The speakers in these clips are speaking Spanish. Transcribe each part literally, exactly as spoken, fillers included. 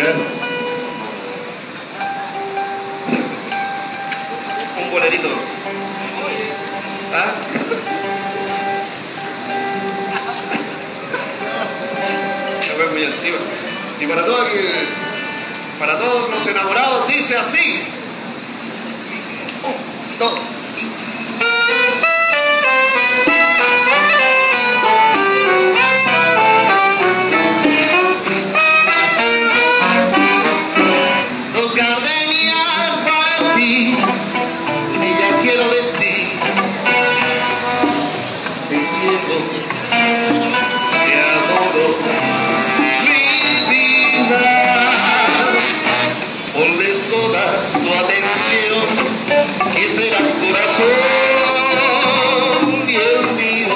música. Un bolerito. ¿Ah? No es muy antigua. Y para todos, para todos los enamorados dice así. Un, dos. Dos gardenias para ti, con ella quiero decir, te quiero, te adoro, mi vida. Ponles toda tu atención, que será tu corazón y el mío.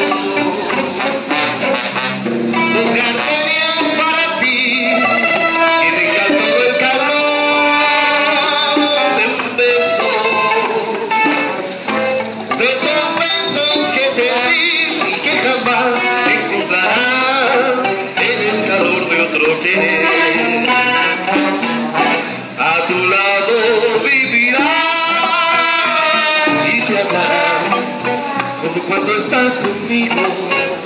Dos gardenias para ti, que tengan todo el calor de un beso, de esos besos que te di y que jamás encontrarás en el calor de otro querer. A tu lado vivirás y te hablarás como cuando estás conmigo.